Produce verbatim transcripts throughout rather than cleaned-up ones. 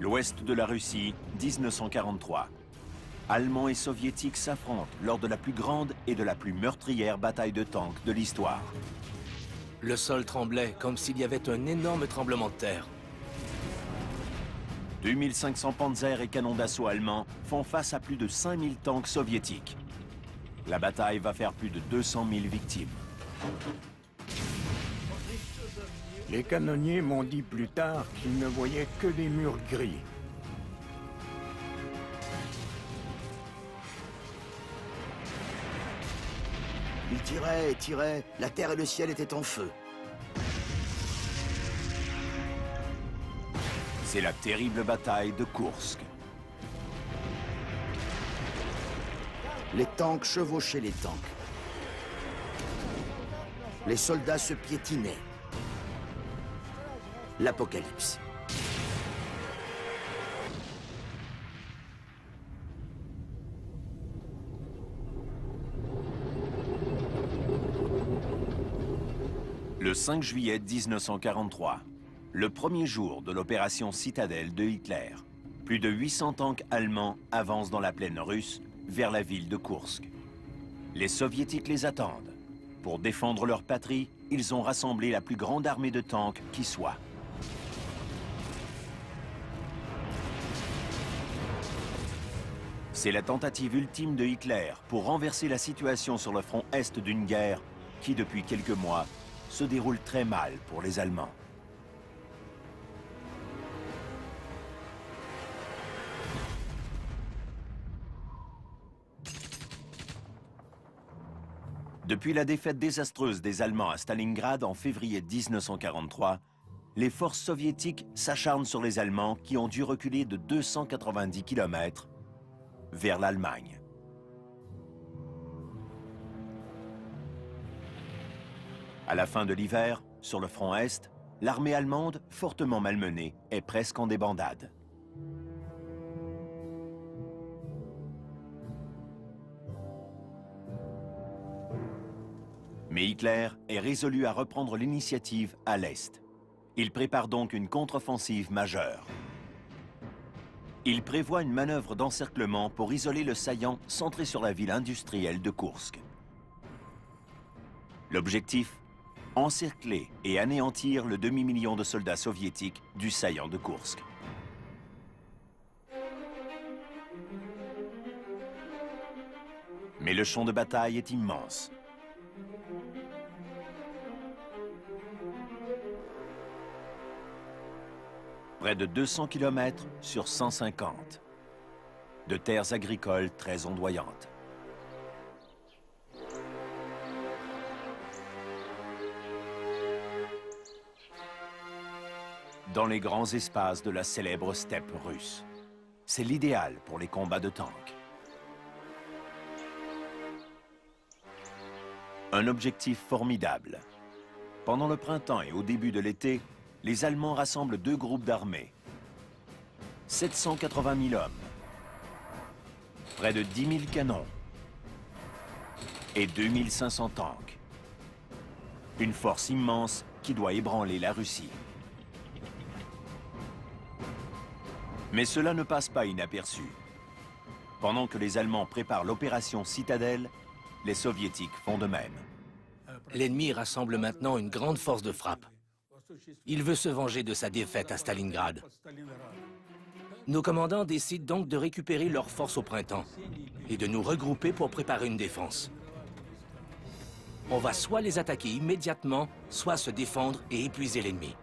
L'ouest de la Russie, mille neuf cent quarante-trois. Allemands et Soviétiques s'affrontent lors de la plus grande et de la plus meurtrière bataille de tanks de l'histoire. Le sol tremblait comme s'il y avait un énorme tremblement de terre. deux mille cinq cents panzers et canons d'assaut allemands font face à plus de cinq mille tanks soviétiques. La bataille va faire plus de deux cent mille victimes. Les canonniers m'ont dit plus tard qu'ils ne voyaient que des murs gris. Ils tiraient et tiraient, la terre et le ciel étaient en feu. C'est la terrible bataille de Koursk. Les tanks chevauchaient les tanks. Les soldats se piétinaient. L'apocalypse. Le cinq juillet mille neuf cent quarante-trois, le premier jour de l'opération Citadelle de Hitler, plus de huit cents tanks allemands avancent dans la plaine russe vers la ville de Koursk. Les Soviétiques les attendent. Pour défendre leur patrie, ils ont rassemblé la plus grande armée de tanks qui soit. C'est la tentative ultime de Hitler pour renverser la situation sur le front est d'une guerre qui, depuis quelques mois, se déroule très mal pour les Allemands. Depuis la défaite désastreuse des Allemands à Stalingrad en février mille neuf cent quarante-trois, les forces soviétiques s'acharnent sur les Allemands qui ont dû reculer de deux cent quatre-vingt-dix kilomètres vers l'Allemagne. À la fin de l'hiver, sur le front Est, l'armée allemande, fortement malmenée, est presque en débandade. Mais Hitler est résolu à reprendre l'initiative à l'Est. Il prépare donc une contre-offensive majeure. Il prévoit une manœuvre d'encerclement pour isoler le saillant centré sur la ville industrielle de Koursk. L'objectif ? Encercler et anéantir le demi-million de soldats soviétiques du saillant de Koursk. Mais le champ de bataille est immense. Près de deux cents kilomètres sur cent cinquante. De terres agricoles très ondoyantes. Dans les grands espaces de la célèbre steppe russe. C'est l'idéal pour les combats de tanks. Un objectif formidable. Pendant le printemps et au début de l'été, les Allemands rassemblent deux groupes d'armées. sept cent quatre-vingt mille hommes, près de dix mille canons et deux mille cinq cents tanks. Une force immense qui doit ébranler la Russie. Mais cela ne passe pas inaperçu. Pendant que les Allemands préparent l'opération Citadelle, les Soviétiques font de même. L'ennemi rassemble maintenant une grande force de frappe. Il veut se venger de sa défaite à Stalingrad. Nos commandants décident donc de récupérer leurs forces au printemps et de nous regrouper pour préparer une défense. On va soit les attaquer immédiatement, soit se défendre et épuiser l'ennemi.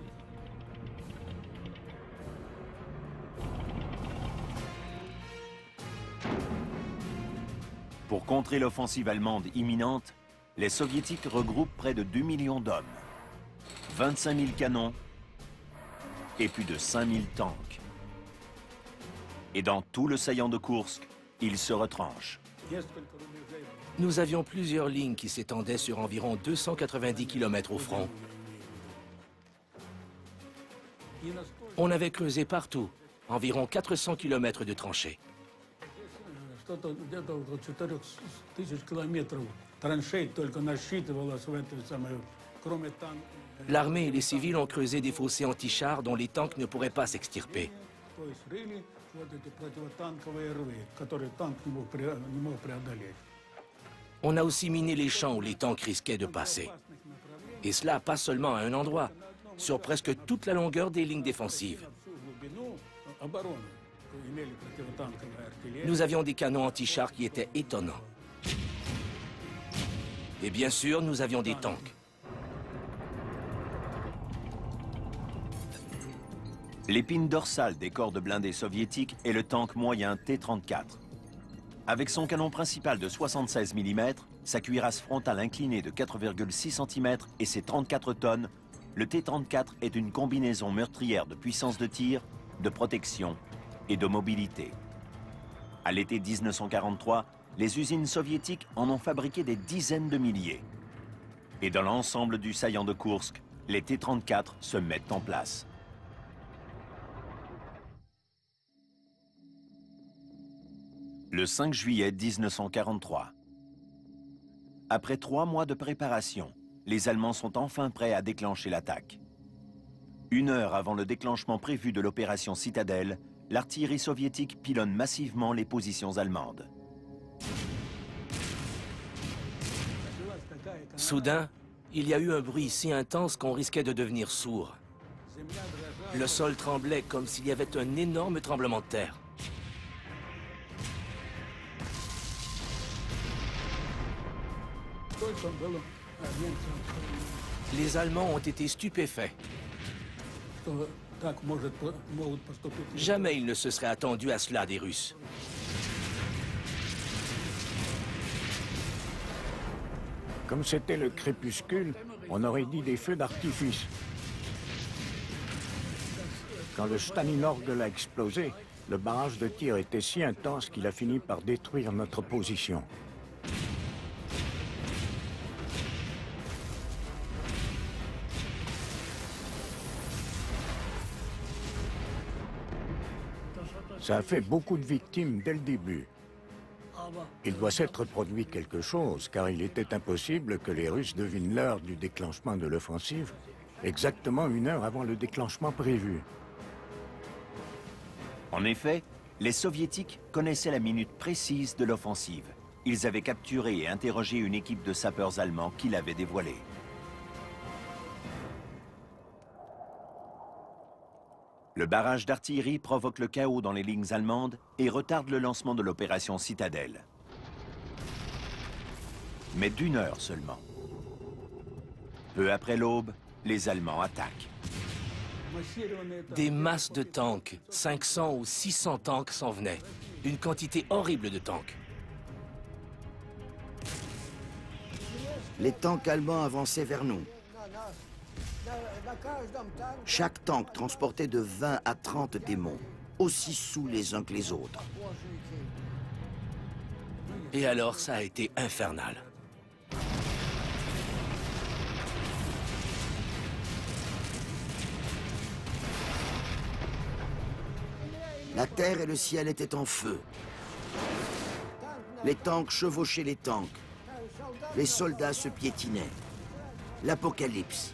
Pour contrer l'offensive allemande imminente, les Soviétiques regroupent près de deux millions d'hommes, vingt-cinq mille canons et plus de cinq mille tanks. Et dans tout le saillant de Koursk, ils se retranchent. Nous avions plusieurs lignes qui s'étendaient sur environ deux cent quatre-vingt-dix kilomètres au front. On avait creusé partout, environ quatre cents kilomètres de tranchées. L'armée et les civils ont creusé des fossés anti-chars dont les tanks ne pourraient pas s'extirper. On a aussi miné les champs où les tanks risquaient de passer. Et cela pas seulement à un endroit, sur presque toute la longueur des lignes défensives. Nous avions des canons anti-chars qui étaient étonnants. Et bien sûr, nous avions des tanks. L'épine dorsale des corps de blindés soviétiques est le tank moyen T trente-quatre. Avec son canon principal de soixante-seize millimètres, sa cuirasse frontale inclinée de quatre virgule six centimètres et ses trente-quatre tonnes, le T trente-quatre est une combinaison meurtrière de puissance de tir, de protection et de mobilité. À l'été mille neuf cent quarante-trois, les usines soviétiques en ont fabriqué des dizaines de milliers. Et dans l'ensemble du saillant de Koursk, les T trente-quatre se mettent en place. Le cinq juillet mille neuf cent quarante-trois. Après trois mois de préparation, les Allemands sont enfin prêts à déclencher l'attaque. Une heure avant le déclenchement prévu de l'opération Citadelle, l'artillerie soviétique pilonne massivement les positions allemandes. Soudain, il y a eu un bruit si intense qu'on risquait de devenir sourd. Le sol tremblait comme s'il y avait un énorme tremblement de terre. Les Allemands ont été stupéfaits. Jamais ils ne se seraient attendus à cela des Russes. Comme c'était le crépuscule, on aurait dit des feux d'artifice. Quand le Stalinorgel a explosé, le barrage de tir était si intense qu'il a fini par détruire notre position. Ça a fait beaucoup de victimes dès le début. Il doit s'être produit quelque chose, car il était impossible que les Russes devinent l'heure du déclenchement de l'offensive, exactement une heure avant le déclenchement prévu. En effet, les Soviétiques connaissaient la minute précise de l'offensive. Ils avaient capturé et interrogé une équipe de sapeurs allemands qui l'avait dévoilée. Le barrage d'artillerie provoque le chaos dans les lignes allemandes et retarde le lancement de l'opération Citadelle. Mais d'une heure seulement. Peu après l'aube, les Allemands attaquent. Des masses de tanks, cinq cents ou six cents tanks s'en venaient. Une quantité horrible de tanks. Les tanks allemands avançaient vers nous. Chaque tank transportait de vingt à trente démons, aussi saouls les uns que les autres. Et alors, ça a été infernal. La terre et le ciel étaient en feu. Les tanks chevauchaient les tanks. Les soldats se piétinaient. L'apocalypse.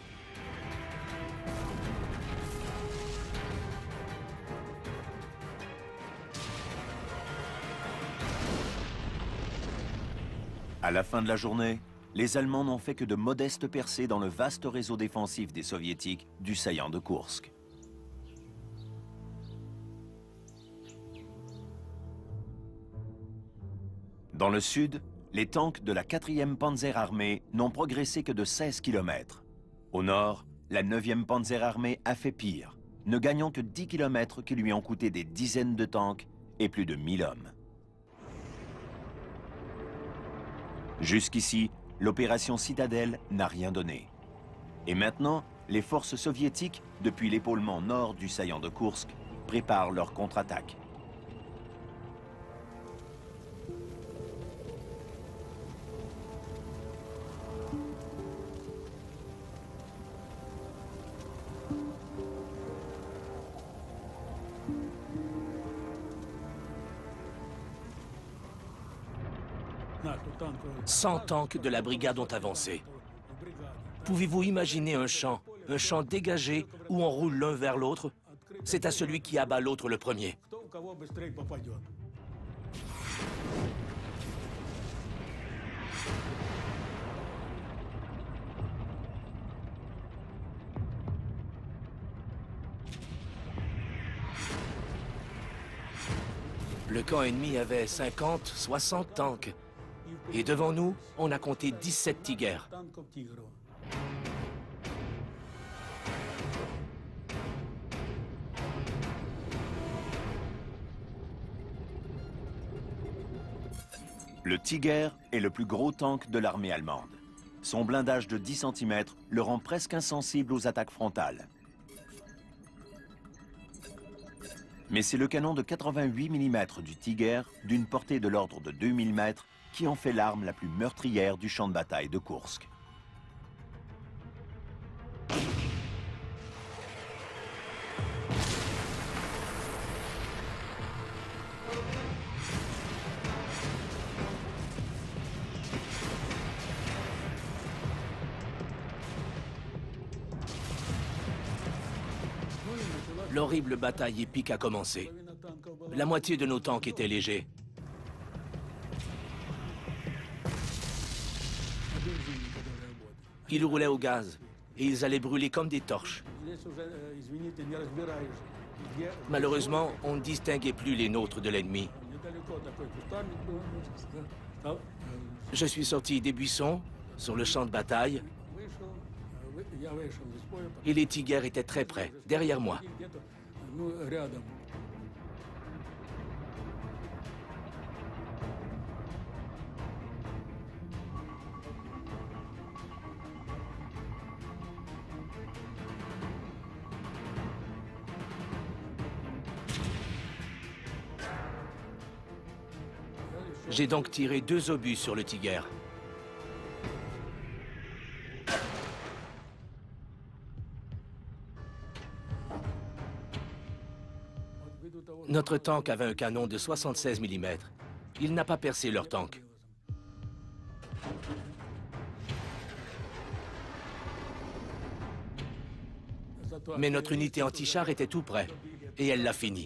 À la fin de la journée, les Allemands n'ont fait que de modestes percées dans le vaste réseau défensif des Soviétiques du saillant de Koursk. Dans le sud, les tanks de la quatrième Panzer Armée n'ont progressé que de seize kilomètres. Au nord, la neuvième Panzer Armée a fait pire, ne gagnant que dix kilomètres qui lui ont coûté des dizaines de tanks et plus de mille hommes. Jusqu'ici, l'opération Citadelle n'a rien donné. Et maintenant, les forces soviétiques, depuis l'épaulement nord du saillant de Koursk, préparent leur contre-attaque. cent tanks de la brigade ont avancé. Pouvez-vous imaginer un champ, un champ dégagé où on roule l'un vers l'autre? C'est à celui qui abat l'autre le premier. Le camp ennemi avait cinquante, soixante tanks. Et devant nous, on a compté dix-sept Tigers. Le Tiger est le plus gros tank de l'armée allemande. Son blindage de dix centimètres le rend presque insensible aux attaques frontales. Mais c'est le canon de quatre-vingt-huit millimètres du Tiger, d'une portée de l'ordre de deux mille mètres, qui en fait l'arme la plus meurtrière du champ de bataille de Koursk. L'horrible bataille épique a commencé. La moitié de nos tanks étaient légers. Ils roulaient au gaz et ils allaient brûler comme des torches. Malheureusement, on ne distinguait plus les nôtres de l'ennemi. Je suis sorti des buissons, sur le champ de bataille, et les Tigers étaient très près, derrière moi. J'ai donc tiré deux obus sur le Tiger. Notre tank avait un canon de soixante-seize millimètres. Il n'a pas percé leur tank. Mais notre unité anti-char était tout près, et elle l'a fini.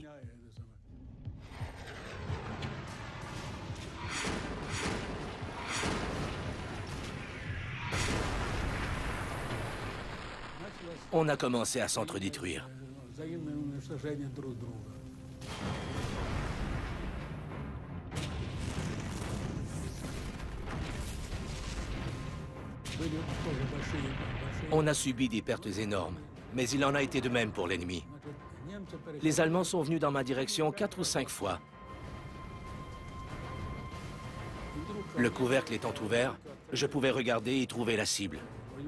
On a commencé à s'entre-détruire. On a subi des pertes énormes, mais il en a été de même pour l'ennemi. Les Allemands sont venus dans ma direction quatre ou cinq fois. Le couvercle étant ouvert, je pouvais regarder et trouver la cible.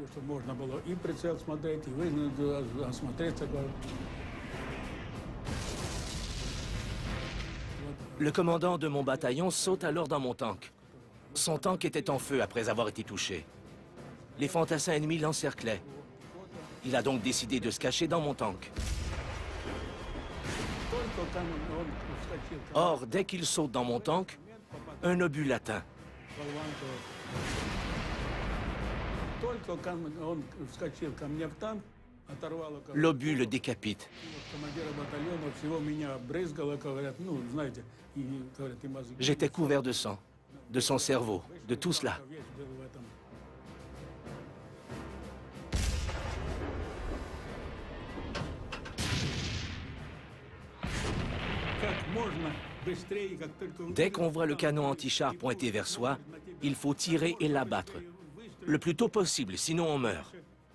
Le commandant de mon bataillon saute alors dans mon tank. Son tank était en feu après avoir été touché. Les fantassins ennemis l'encerclaient. Il a donc décidé de se cacher dans mon tank. Or, dès qu'il saute dans mon tank, un obus l'atteint. L'obus le décapite. J'étais couvert de sang, de son cerveau, de tout cela. Dès qu'on voit le canon anti-char pointé vers soi, il faut tirer et l'abattre. Le plus tôt possible, sinon on meurt.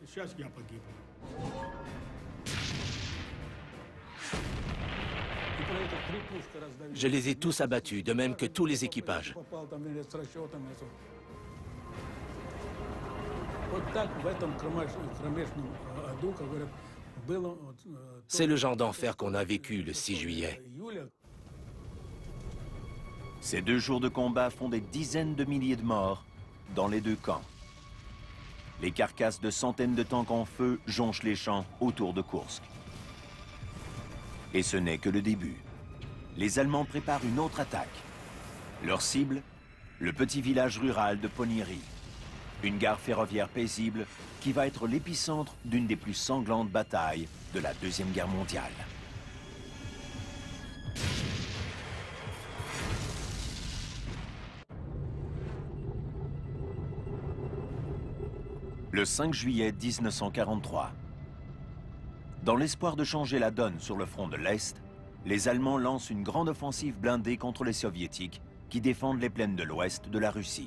Je les ai tous abattus, de même que tous les équipages. C'est le genre d'enfer qu'on a vécu le six juillet. Ces deux jours de combat font des dizaines de milliers de morts dans les deux camps. Les carcasses de centaines de tanks en feu jonchent les champs autour de Koursk. Et ce n'est que le début. Les Allemands préparent une autre attaque. Leur cible, le petit village rural de Poniry. Une gare ferroviaire paisible qui va être l'épicentre d'une des plus sanglantes batailles de la Deuxième Guerre mondiale. Le cinq juillet mille neuf cent quarante-trois. Dans l'espoir de changer la donne sur le front de l'Est, les Allemands lancent une grande offensive blindée contre les Soviétiques qui défendent les plaines de l'Ouest de la Russie.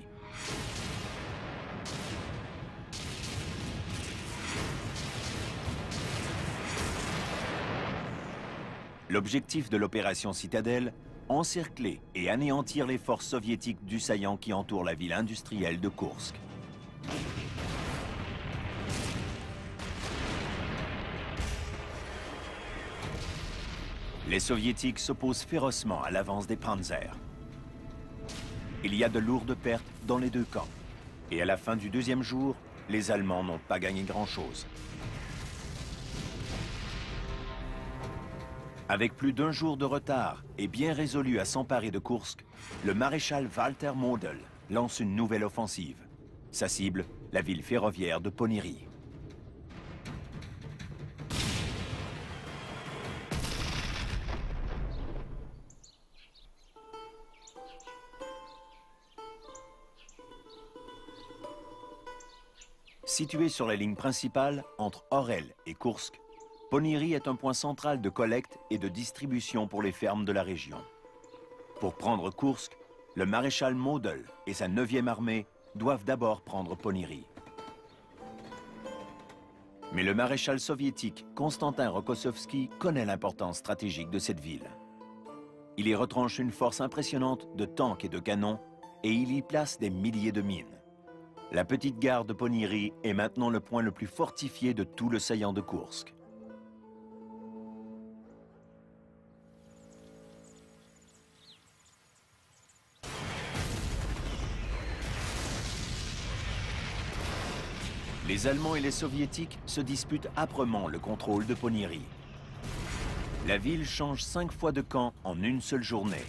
L'objectif de l'opération Citadelle, encercler et anéantir les forces soviétiques du saillant qui entoure la ville industrielle de Koursk. Les Soviétiques s'opposent férocement à l'avance des Panzers. Il y a de lourdes pertes dans les deux camps. Et à la fin du deuxième jour, les Allemands n'ont pas gagné grand-chose. Avec plus d'un jour de retard et bien résolu à s'emparer de Koursk, le maréchal Walter Model lance une nouvelle offensive. Sa cible, la ville ferroviaire de Poniry. Située sur la ligne principale entre Orel et Koursk, Poniry est un point central de collecte et de distribution pour les fermes de la région. Pour prendre Koursk, le maréchal Model et sa neuvième armée doivent d'abord prendre Poniry. Mais le maréchal soviétique Konstantin Rokossovski connaît l'importance stratégique de cette ville. Il y retranche une force impressionnante de tanks et de canons et il y place des milliers de mines. La petite gare de Poniry est maintenant le point le plus fortifié de tout le saillant de Koursk. Les Allemands et les Soviétiques se disputent âprement le contrôle de Poniry. La ville change cinq fois de camp en une seule journée.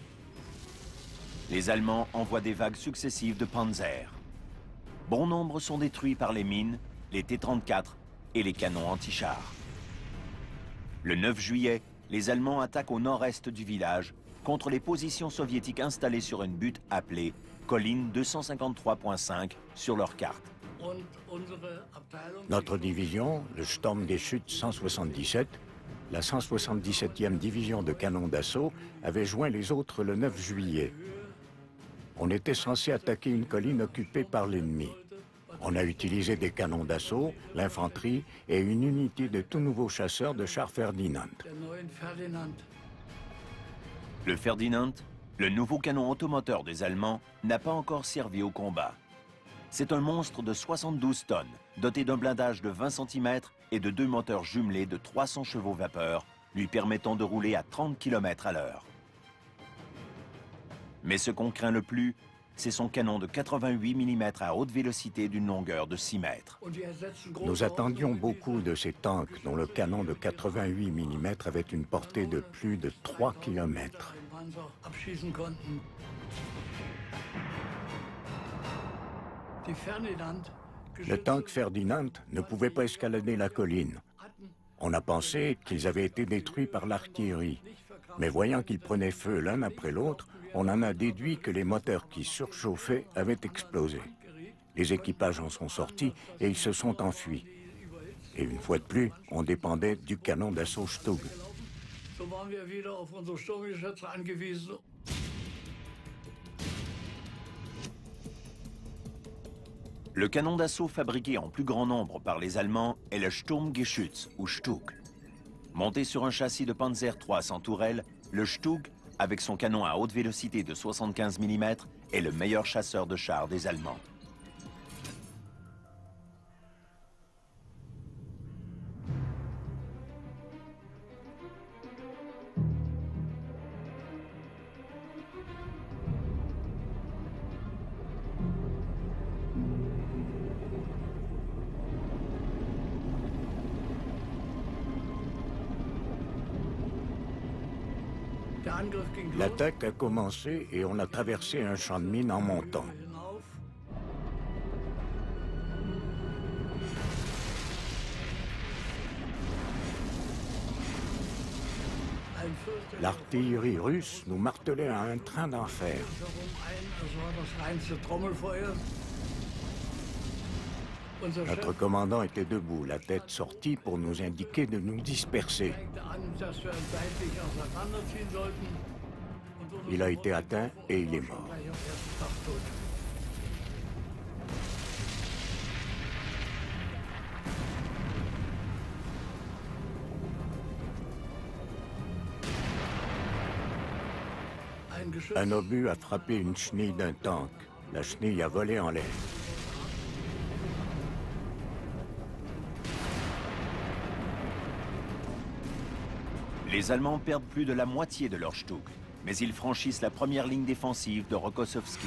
Les Allemands envoient des vagues successives de Panzers. Bon nombre sont détruits par les mines, les T trente-quatre et les canons anti-chars. Le neuf juillet, les Allemands attaquent au nord-est du village contre les positions soviétiques installées sur une butte appelée colline deux cent cinquante-trois point cinq sur leur carte. Notre division, le Sturmgeschütz cent soixante-dix-sept, la cent soixante-dix-septième division de canons d'assaut, avait joint les autres le neuf juillet. On était censé attaquer une colline occupée par l'ennemi. On a utilisé des canons d'assaut, l'infanterie et une unité de tout nouveaux chasseurs de chars Ferdinand. Le Ferdinand, le nouveau canon automoteur des Allemands, n'a pas encore servi au combat. C'est un monstre de soixante-douze tonnes, doté d'un blindage de vingt centimètres et de deux moteurs jumelés de trois cents chevaux vapeur, lui permettant de rouler à trente kilomètres à l'heure. Mais ce qu'on craint le plus, c'est son canon de quatre-vingt-huit millimètres à haute vélocité d'une longueur de six mètres. Nous attendions beaucoup de ces tanks dont le canon de quatre-vingt-huit millimètres avait une portée de plus de trois kilomètres. Le tank Ferdinand ne pouvait pas escalader la colline. On a pensé qu'ils avaient été détruits par l'artillerie. Mais voyant qu'ils prenaient feu l'un après l'autre, on en a déduit que les moteurs qui surchauffaient avaient explosé. Les équipages en sont sortis et ils se sont enfuis. Et une fois de plus, on dépendait du canon d'assaut Stug. Le canon d'assaut fabriqué en plus grand nombre par les Allemands est le Sturmgeschütz ou Stug. Monté sur un châssis de Panzer trois sans tourelle, le Stug, avec son canon à haute vélocité de soixante-quinze millimètres, est le meilleur chasseur de chars des Allemands. L'attaque a commencé et on a traversé un champ de mines en montant. L'artillerie russe nous martelait à un train d'enfer. Notre commandant était debout, la tête sortie pour nous indiquer de nous disperser. Il a été atteint et il est mort. Un obus a frappé une chenille d'un tank. La chenille a volé en l'air. Les Allemands perdent plus de la moitié de leur Stuka, mais ils franchissent la première ligne défensive de Rokossovski.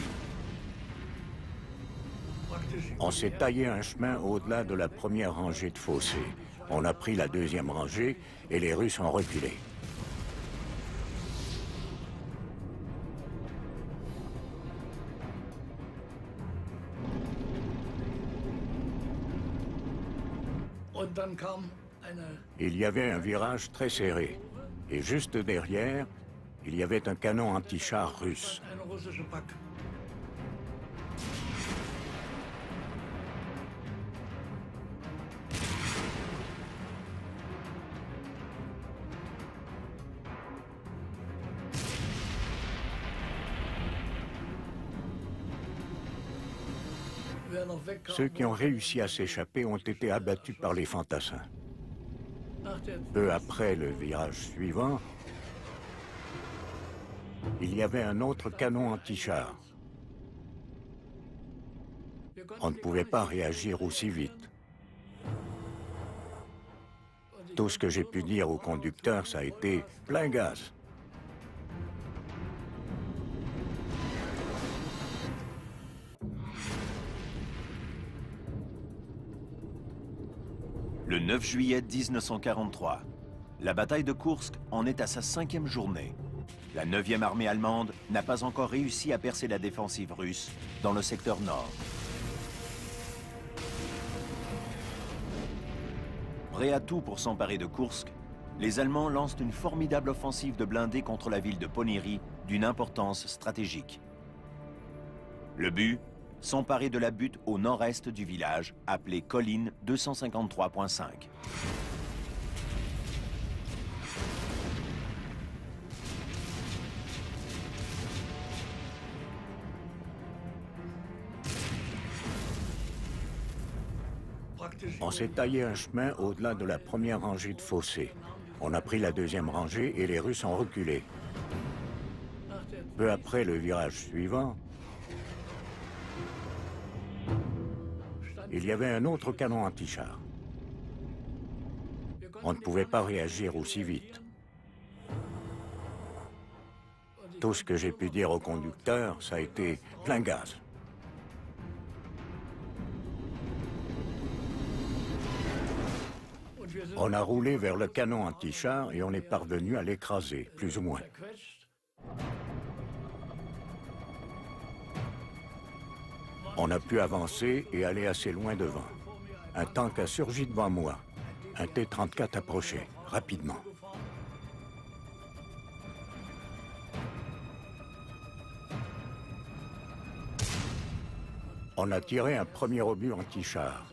On s'est taillé un chemin au-delà de la première rangée de fossés. On a pris la deuxième rangée et les Russes ont reculé. Il y avait un virage très serré. Et juste derrière, il y avait un canon anti-char russe. Ceux qui ont réussi à s'échapper ont été abattus par les fantassins. Peu après le virage suivant, il y avait un autre canon anti-char. On ne pouvait pas réagir aussi vite. Tout ce que j'ai pu dire au conducteur, ça a été plein gaz. Le neuf juillet mille neuf cent quarante-trois, la bataille de Koursk en est à sa cinquième journée. La neuvième armée allemande n'a pas encore réussi à percer la défensive russe dans le secteur nord. Prêts à tout pour s'emparer de Koursk, les Allemands lancent une formidable offensive de blindés contre la ville de Poniry d'une importance stratégique. Le but ? S'emparer de la butte au nord-est du village, appelée Colline deux cent cinquante-trois point cinq. On s'est taillé un chemin au-delà de la première rangée de fossés. On a pris la deuxième rangée et les Russes ont reculé. Peu après le virage suivant, il y avait un autre canon anti-char. On ne pouvait pas réagir aussi vite. Tout ce que j'ai pu dire au conducteur, ça a été plein gaz. On a roulé vers le canon anti-char et on est parvenu à l'écraser, plus ou moins. On a pu avancer et aller assez loin devant. Un tank a surgi devant moi. Un T trente-quatre approchait, rapidement. On a tiré un premier obus anti-char.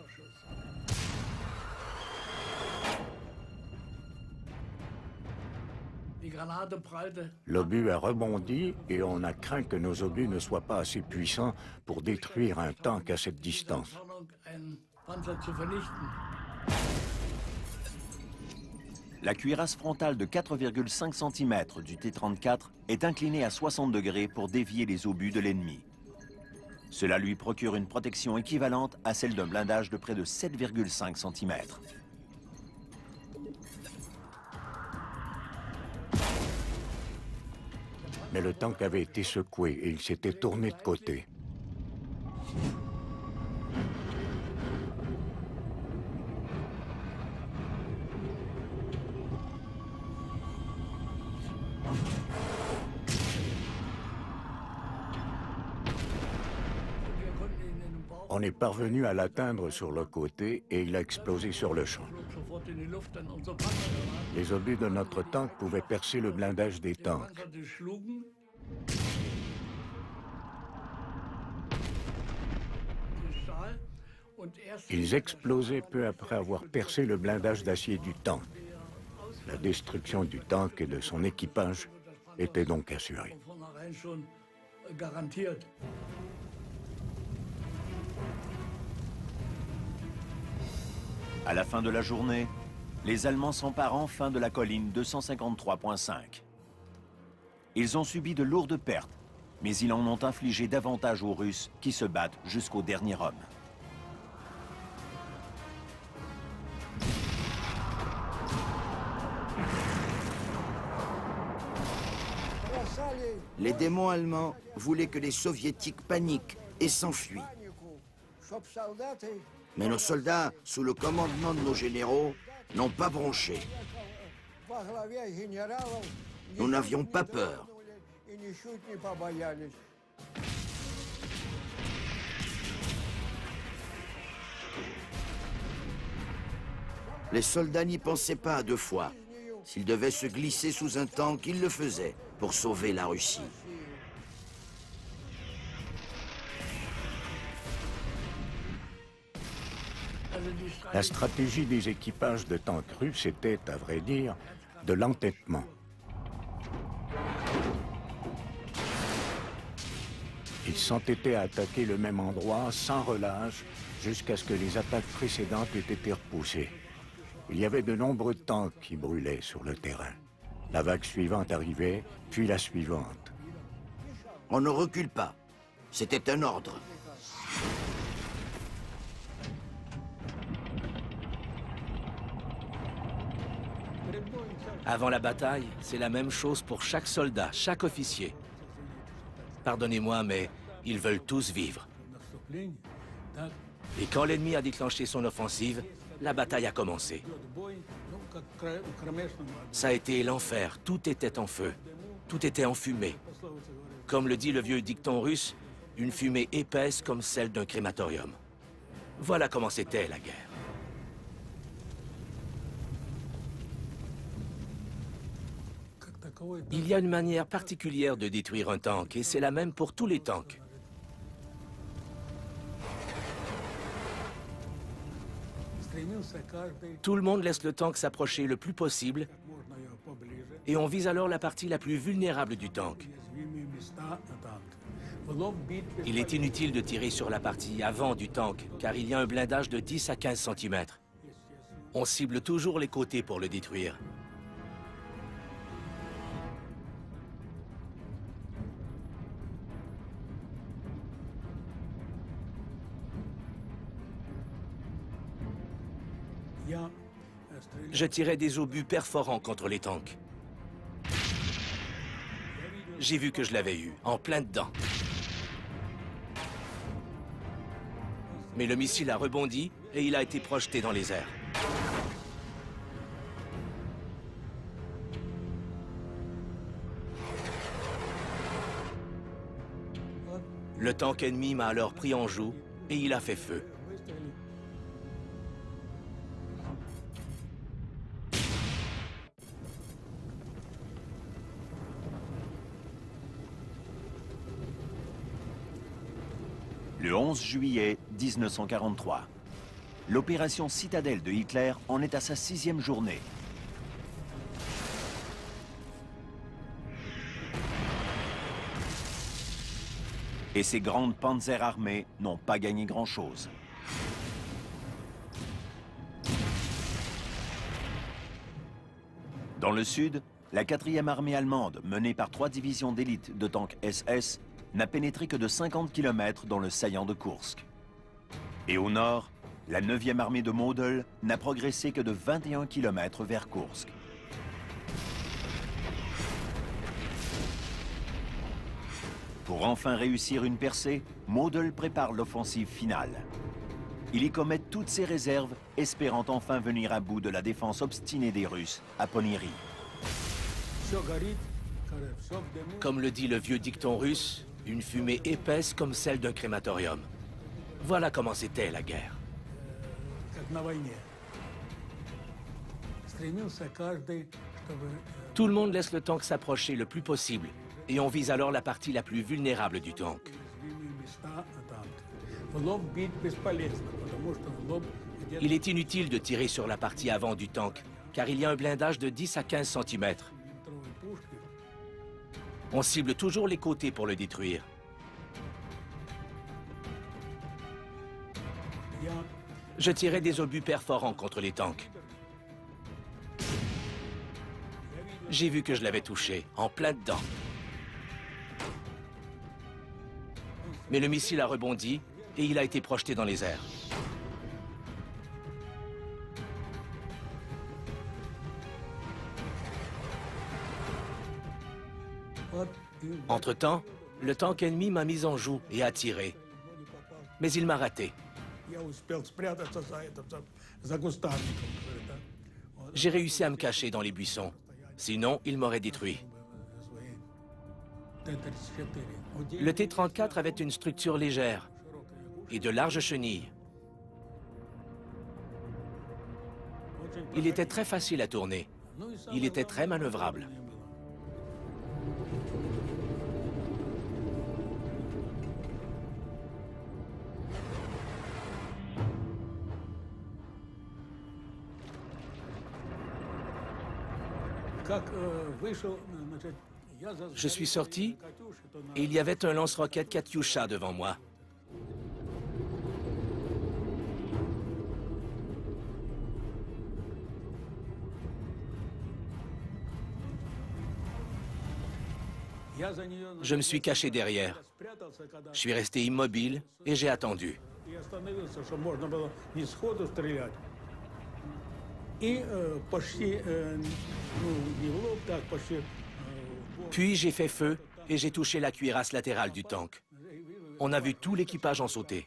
L'obus a rebondi et on a craint que nos obus ne soient pas assez puissants pour détruire un tank à cette distance. La cuirasse frontale de quatre virgule cinq centimètres du T trente-quatre est inclinée à soixante degrés pour dévier les obus de l'ennemi. Cela lui procure une protection équivalente à celle d'un blindage de près de sept virgule cinq centimètres. Mais le tank avait été secoué et il s'était tourné de côté. On est parvenu à l'atteindre sur le côté et il a explosé sur le champ. Les obus de notre tank pouvaient percer le blindage des tanks. Ils explosaient peu après avoir percé le blindage d'acier du tank. La destruction du tank et de son équipage était donc assurée. À la fin de la journée, les Allemands s'emparent enfin de la colline deux cent cinquante-trois point cinq. Ils ont subi de lourdes pertes, mais ils en ont infligé davantage aux Russes qui se battent jusqu'au dernier homme. Les démons allemands voulaient que les soviétiques paniquent et s'enfuient. Mais nos soldats, sous le commandement de nos généraux, n'ont pas bronché. Nous n'avions pas peur. Les soldats n'y pensaient pas à deux fois. S'ils devaient se glisser sous un tank, ils le faisaient pour sauver la Russie. La stratégie des équipages de tanks russes était, à vrai dire, de l'entêtement. Ils s'entêtaient à attaquer le même endroit sans relâche jusqu'à ce que les attaques précédentes aient été repoussées. Il y avait de nombreux tanks qui brûlaient sur le terrain. La vague suivante arrivait, puis la suivante. On ne recule pas. C'était un ordre. Avant la bataille, c'est la même chose pour chaque soldat, chaque officier. Pardonnez-moi, mais ils veulent tous vivre. Et quand l'ennemi a déclenché son offensive, la bataille a commencé. Ça a été l'enfer, tout était en feu, tout était en fumée. Comme le dit le vieux dicton russe, une fumée épaisse comme celle d'un crématorium. Voilà comment c'était la guerre. Il y a une manière particulière de détruire un tank, et c'est la même pour tous les tanks. Tout le monde laisse le tank s'approcher le plus possible, et on vise alors la partie la plus vulnérable du tank. Il est inutile de tirer sur la partie avant du tank, car il y a un blindage de dix à quinze centimètres. On cible toujours les côtés pour le détruire. Je tirais des obus perforants contre les tanks. J'ai vu que je l'avais eu, en plein dedans. Mais le missile a rebondi et il a été projeté dans les airs. Le tank ennemi m'a alors pris en joue et il a fait feu. Le onze juillet mille neuf cent quarante-trois. L'opération Citadelle de Hitler en est à sa sixième journée. Et ces grandes panzers armées n'ont pas gagné grand-chose. Dans le sud, la quatrième armée allemande, menée par trois divisions d'élite de tanks S S, n'a pénétré que de cinquante kilomètres dans le saillant de Koursk. Et au nord, la neuvième armée de Model n'a progressé que de vingt et un kilomètres vers Koursk. Pour enfin réussir une percée, Model prépare l'offensive finale. Il y commet toutes ses réserves, espérant enfin venir à bout de la défense obstinée des Russes à Poniry. Comme le dit le vieux dicton russe, une fumée épaisse comme celle d'un crématorium. Voilà comment c'était la guerre. Tout le monde laisse le tank s'approcher le plus possible, et on vise alors la partie la plus vulnérable du tank. Il est inutile de tirer sur la partie avant du tank, car il y a un blindage de dix à quinze centimètres. On cible toujours les côtés pour le détruire. Je tirais des obus perforants contre les tanks. J'ai vu que je l'avais touché, en plein dedans. Mais le missile a rebondi et il a été projeté dans les airs. Entre-temps, le tank ennemi m'a mis en joue et a tiré. Mais il m'a raté. J'ai réussi à me cacher dans les buissons. Sinon, il m'aurait détruit. Le T trente-quatre avait une structure légère et de larges chenilles. Il était très facile à tourner. Il était très manœuvrable. Je suis sorti et il y avait un lance-roquettes Katyusha devant moi. Je me suis caché derrière. Je suis resté immobile et j'ai attendu. Puis j'ai fait feu et j'ai touché la cuirasse latérale du tank. On a vu tout l'équipage en sauter.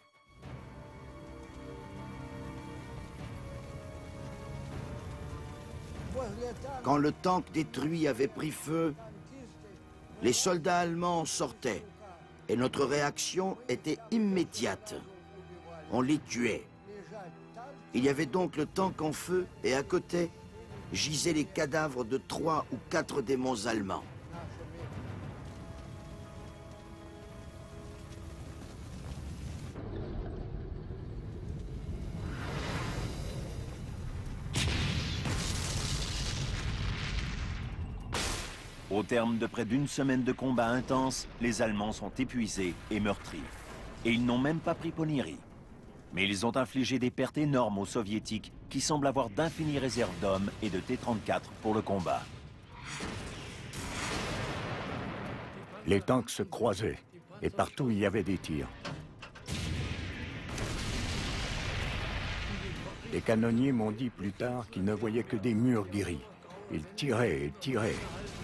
Quand le tank détruit avait pris feu, les soldats allemands sortaient et notre réaction était immédiate. On les tuait. Il y avait donc le tank en feu et à côté gisaient les cadavres de trois ou quatre démons allemands. Au terme de près d'une semaine de combats intenses, les Allemands sont épuisés et meurtris. Et ils n'ont même pas pris Poniry. Mais ils ont infligé des pertes énormes aux Soviétiques qui semblent avoir d'infinies réserves d'hommes et de T trente-quatre pour le combat. Les tanks se croisaient et partout il y avait des tirs. Les canonniers m'ont dit plus tard qu'ils ne voyaient que des murs gris. Ils tiraient et tiraient.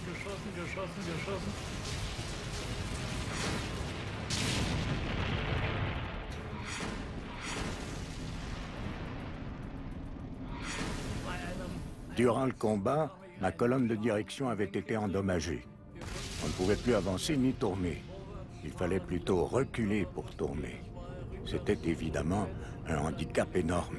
Durant le combat, ma colonne de direction avait été endommagée. On ne pouvait plus avancer ni tourner. Il fallait plutôt reculer pour tourner. C'était évidemment un handicap énorme.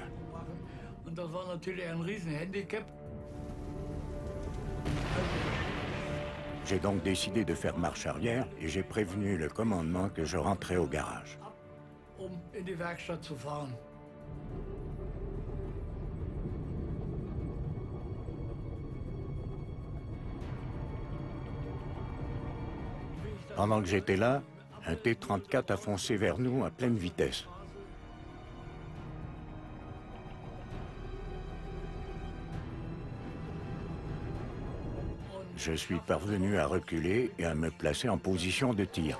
J'ai donc décidé de faire marche arrière et j'ai prévenu le commandement que je rentrais au garage. Pendant que j'étais là, un T trente-quatre a foncé vers nous à pleine vitesse. Je suis parvenu à reculer et à me placer en position de tir.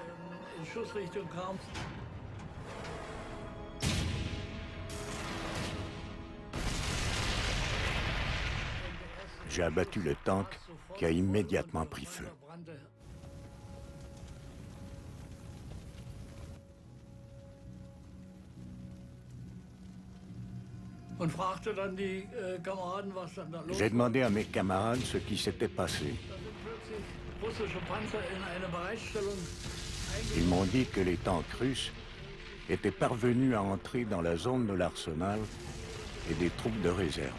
J'ai abattu le tank qui a immédiatement pris feu. J'ai demandé à mes camarades ce qui s'était passé. Ils m'ont dit que les tanks russes étaient parvenus à entrer dans la zone de l'arsenal et des troupes de réserve.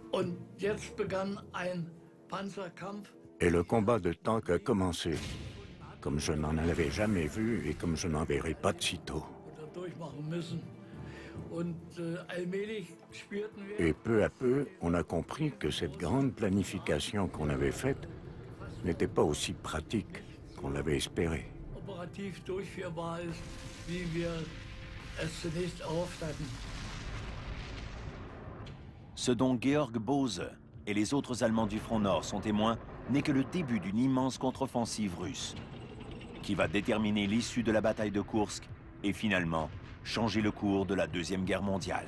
Und jetzt begann ein Panzerkampf. Et le combat de tanks a commencé, comme je n'en avais jamais vu et comme je n'en verrai pas de sitôt. Durchmachen müssen. Und äh, allmählich spürten wir, Et peu à peu, on a compris que cette grande planification qu'on avait faite n'était pas aussi pratique qu'on l'avait espéré. operativ durchführbar ist, wie wir es zunächst erhofft hatten. Ce dont Georg Bose et les autres Allemands du front nord sont témoins n'est que le début d'une immense contre-offensive russe, qui va déterminer l'issue de la bataille de Koursk et finalement changer le cours de la Deuxième Guerre mondiale.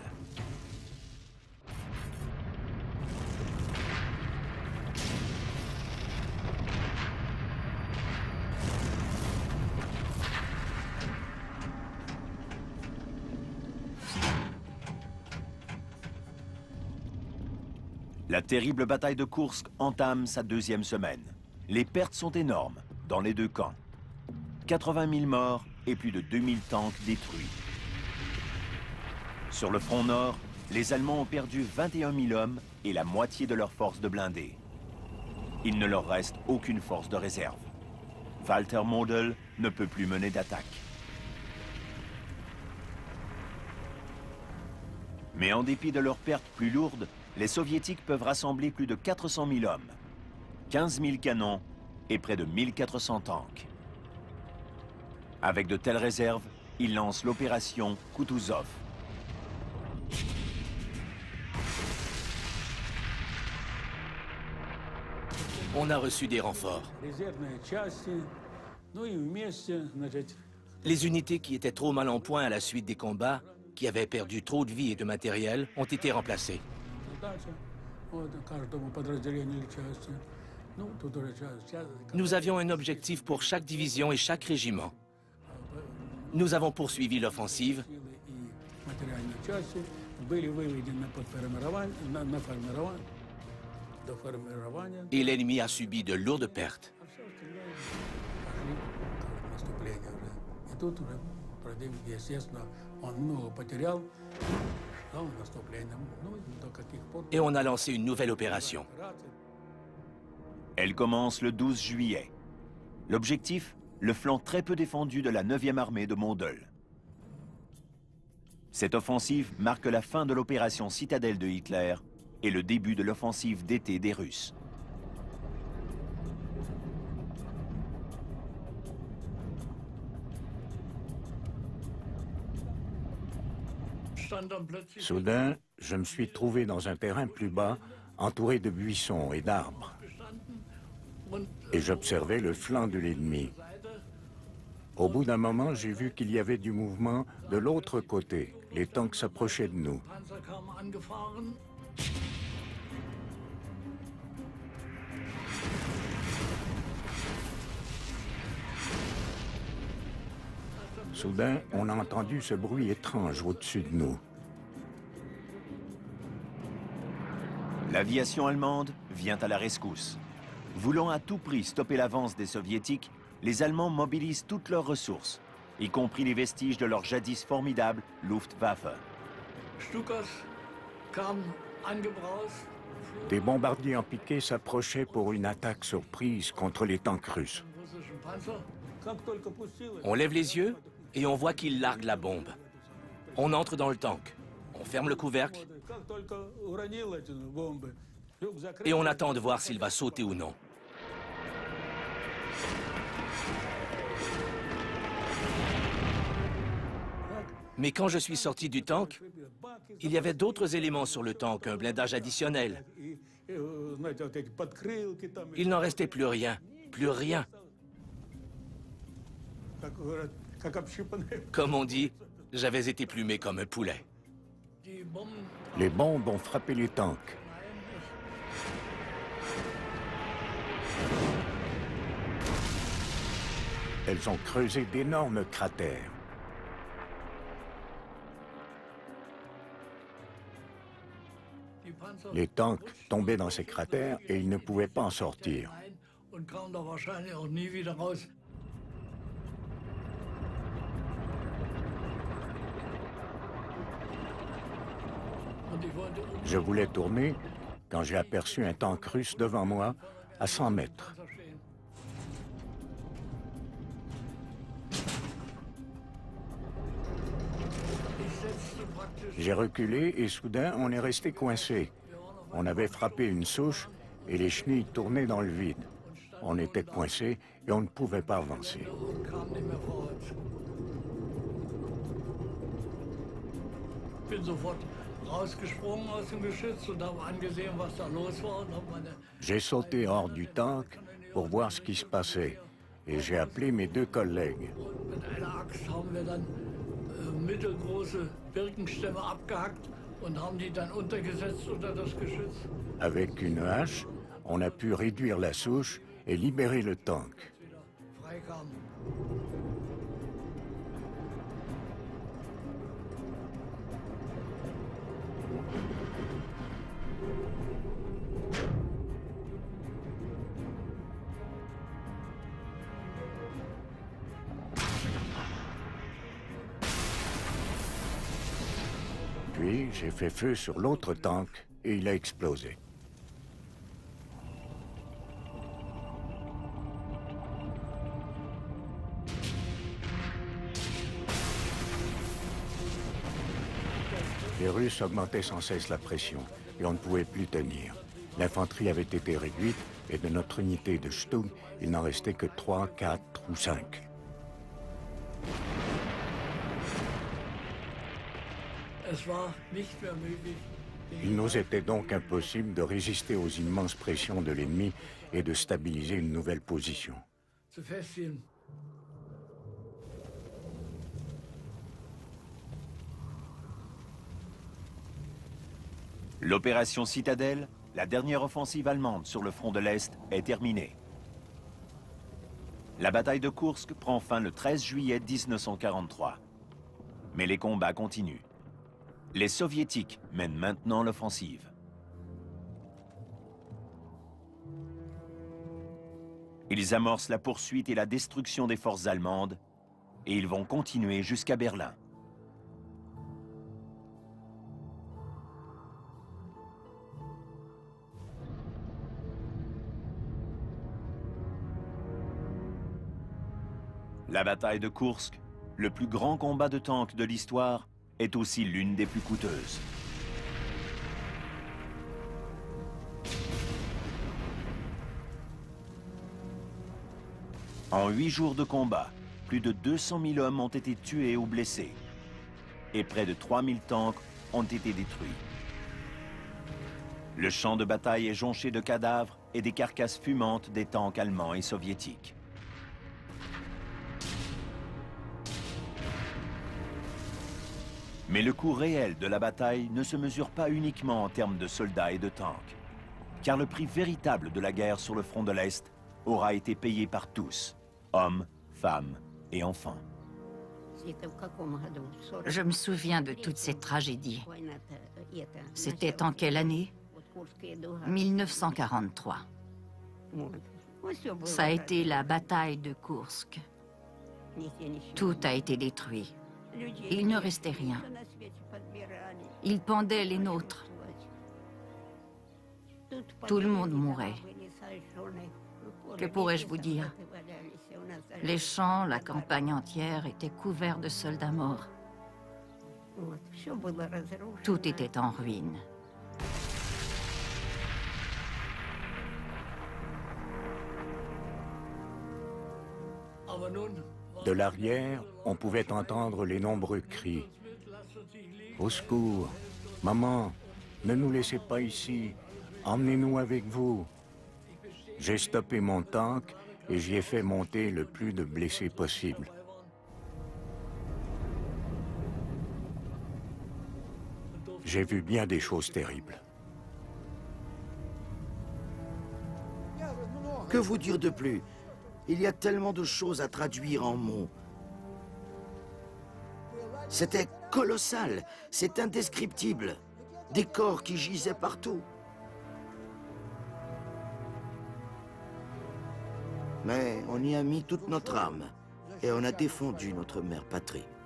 La terrible bataille de Koursk entame sa deuxième semaine. Les pertes sont énormes dans les deux camps. quatre-vingt mille morts et plus de deux mille tanks détruits. Sur le front nord, les Allemands ont perdu vingt et un mille hommes et la moitié de leurs forces de blindés. Il ne leur reste aucune force de réserve. Walter Model ne peut plus mener d'attaque. Mais en dépit de leurs pertes plus lourdes, les Soviétiques peuvent rassembler plus de quatre cent mille hommes, quinze mille canons et près de mille quatre cents tanks. Avec de telles réserves, ils lancent l'opération Kutuzov. On a reçu des renforts. Les unités qui étaient trop mal en point à la suite des combats, qui avaient perdu trop de vie et de matériel, ont été remplacées. Nous avions un objectif pour chaque division et chaque régiment. Nous avons poursuivi l'offensive et l'ennemi a subi de lourdes pertes. Et on a lancé une nouvelle opération. Elle commence le douze juillet. L'objectif, le flanc très peu défendu de la neuvième armée de Model. Cette offensive marque la fin de l'opération Citadelle de Hitler et le début de l'offensive d'été des Russes. Soudain, je me suis trouvé dans un terrain plus bas, entouré de buissons et d'arbres. Et j'observais le flanc de l'ennemi. Au bout d'un moment, j'ai vu qu'il y avait du mouvement de l'autre côté. Les tanks s'approchaient de nous. Soudain, on a entendu ce bruit étrange au-dessus de nous. L'aviation allemande vient à la rescousse. Voulant à tout prix stopper l'avance des Soviétiques, les Allemands mobilisent toutes leurs ressources, y compris les vestiges de leur jadis formidable Luftwaffe. Des bombardiers en piqué s'approchaient pour une attaque surprise contre les tanks russes. On lève les yeux et on voit qu'il largue la bombe. On entre dans le tank, on ferme le couvercle et on attend de voir s'il va sauter ou non. Mais quand je suis sorti du tank, il y avait d'autres éléments sur le tank, un blindage additionnel. Il n'en restait plus rien, plus rien. Comme on dit, j'avais été plumé comme un poulet. Les bombes ont frappé les tanks. Elles ont creusé d'énormes cratères. Les tanks tombaient dans ces cratères et ils ne pouvaient pas en sortir. Je voulais tourner quand j'ai aperçu un tank russe devant moi, à cent mètres. J'ai reculé et soudain, on est resté coincé. On avait frappé une souche et les chenilles tournaient dans le vide. On était coincé et on ne pouvait pas avancer. J'ai sauté hors du tank pour voir ce qui se passait et j'ai appelé mes deux collègues. Avec une hache, on a pu réduire la souche et libérer le tank. Puis, j'ai fait feu sur l'autre tank et il a explosé. Les Russes augmentaient sans cesse la pression et on ne pouvait plus tenir. L'infanterie avait été réduite et de notre unité de Stug, il n'en restait que trois, quatre ou cinq. Il nous était donc impossible de résister aux immenses pressions de l'ennemi et de stabiliser une nouvelle position. L'opération Citadelle, la dernière offensive allemande sur le front de l'Est, est terminée. La bataille de Koursk prend fin le treize juillet mille neuf cent quarante-trois. Mais les combats continuent. Les Soviétiques mènent maintenant l'offensive. Ils amorcent la poursuite et la destruction des forces allemandes, et ils vont continuer jusqu'à Berlin. La bataille de Koursk, le plus grand combat de tanks de l'histoire, est aussi l'une des plus coûteuses. En huit jours de combat, plus de deux cent mille hommes ont été tués ou blessés. Et près de trois mille tanks ont été détruits. Le champ de bataille est jonché de cadavres et des carcasses fumantes des tanks allemands et soviétiques. Mais le coût réel de la bataille ne se mesure pas uniquement en termes de soldats et de tanks, car le prix véritable de la guerre sur le front de l'Est aura été payé par tous, hommes, femmes et enfants. Je me souviens de toute cette tragédie. C'était en quelle année? mille neuf cent quarante-trois. Ça a été la bataille de Koursk. Tout a été détruit. Il ne restait rien. Ils pendaient les nôtres. Tout le monde mourait. Que pourrais-je vous dire? Les champs, la campagne entière étaient couverts de soldats morts. Tout était en ruine. De l'arrière, on pouvait entendre les nombreux cris. « Au secours! Maman, ne nous laissez pas ici! Emmenez-nous avec vous! » J'ai stoppé mon tank et j'y ai fait monter le plus de blessés possible. J'ai vu bien des choses terribles. Que vous dire de plus? Il y a tellement de choses à traduire en mots. C'était colossal, c'est indescriptible. Des corps qui gisaient partout. Mais on y a mis toute notre âme et on a défendu notre mère patrie.